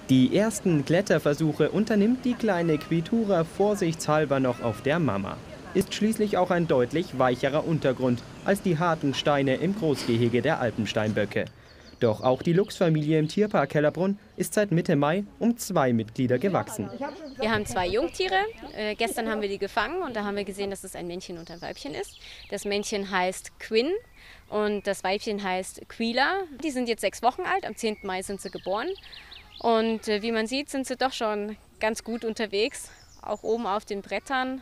Die ersten Kletterversuche unternimmt die kleine Quitura vorsichtshalber noch auf der Mama. Ist schließlich auch ein deutlich weicherer Untergrund als die harten Steine im Großgehege der Alpensteinböcke. Doch auch die Luchsfamilie im Tierpark Hellerbrunn ist seit Mitte Mai um 2 Mitglieder gewachsen. Wir haben 2 Jungtiere. Gestern haben wir die gefangen und da haben wir gesehen, dass es ein Männchen und ein Weibchen ist. Das Männchen heißt Quinn und das Weibchen heißt Quila. Die sind jetzt 6 Wochen alt, am 10. Mai sind sie geboren. Und wie man sieht, sind sie doch schon ganz gut unterwegs, auch oben auf den Brettern.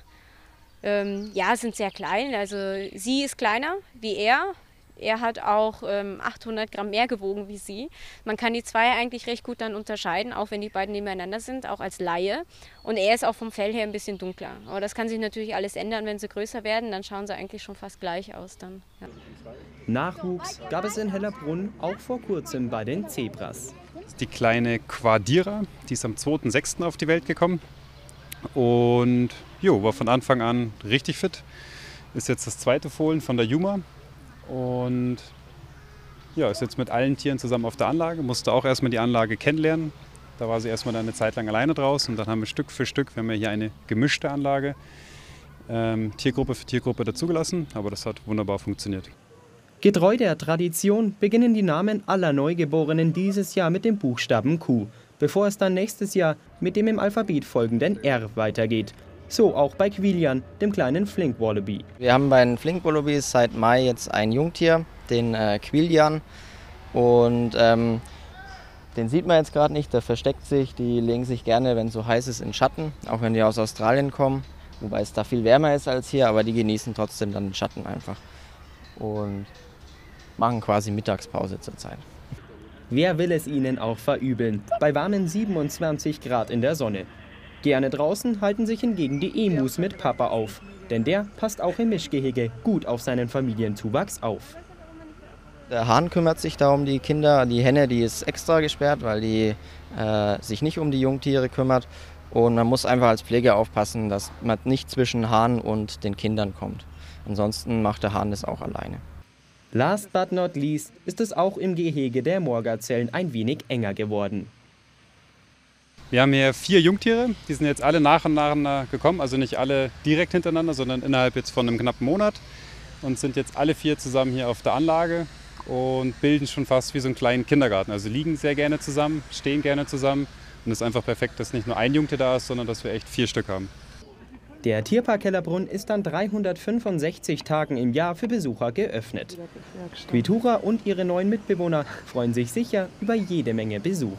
Ja, sind sehr klein, also sie ist kleiner wie er. Er hat auch 800 Gramm mehr gewogen wie sie. Man kann die zwei eigentlich recht gut dann unterscheiden, auch wenn die beiden nebeneinander sind, auch als Laie. Und er ist auch vom Fell her ein bisschen dunkler. Aber das kann sich natürlich alles ändern, wenn sie größer werden. Dann schauen sie eigentlich schon fast gleich aus dann. Ja. Nachwuchs gab es in Hellerbrunn auch vor kurzem bei den Zebras. Das ist die kleine Quadira, die ist am 2.6. auf die Welt gekommen. Und jo, war von Anfang an richtig fit. Ist jetzt das zweite Fohlen von der Juma. Und ja, ist jetzt mit allen Tieren zusammen auf der Anlage, musste auch erstmal die Anlage kennenlernen. Da war sie erstmal eine Zeit lang alleine draußen und dann haben wir Stück für Stück, wir haben ja hier eine gemischte Anlage, Tiergruppe für Tiergruppe dazugelassen, aber das hat wunderbar funktioniert. Getreu der Tradition beginnen die Namen aller Neugeborenen dieses Jahr mit dem Buchstaben Q, bevor es dann nächstes Jahr mit dem im Alphabet folgenden R weitergeht. So auch bei Quilian, dem kleinen Flink-Wallaby. Wir haben bei den Flink-Wallabies seit Mai jetzt ein Jungtier, den Quilian. Und den sieht man jetzt gerade nicht, der versteckt sich. Die legen sich gerne, wenn es so heiß ist, in Schatten, auch wenn die aus Australien kommen. Wobei es da viel wärmer ist als hier, aber die genießen trotzdem dann den Schatten einfach. Und machen quasi Mittagspause zurzeit. Wer will es ihnen auch verübeln, bei warmen 27 Grad in der Sonne. Gerne draußen halten sich hingegen die Emus mit Papa auf, denn der passt auch im Mischgehege gut auf seinen Familienzuwachs auf. Der Hahn kümmert sich da um die Kinder, die Henne, die ist extra gesperrt, weil die sich nicht um die Jungtiere kümmert. Und man muss einfach als Pfleger aufpassen, dass man nicht zwischen Hahn und den Kindern kommt. Ansonsten macht der Hahn das auch alleine. Last but not least ist es auch im Gehege der Moorgazellen ein wenig enger geworden. Wir haben hier 4 Jungtiere, die sind jetzt alle nach und nach gekommen, also nicht alle direkt hintereinander, sondern innerhalb jetzt von einem knappen Monat und sind jetzt alle 4 zusammen hier auf der Anlage und bilden schon fast wie so einen kleinen Kindergarten. Also liegen sehr gerne zusammen, stehen gerne zusammen und es ist einfach perfekt, dass nicht nur ein Jungtier da ist, sondern dass wir echt 4 Stück haben. Der Tierpark Hellerbrunn ist an 365 Tagen im Jahr für Besucher geöffnet. Quitura und ihre neuen Mitbewohner freuen sich sicher über jede Menge Besuch.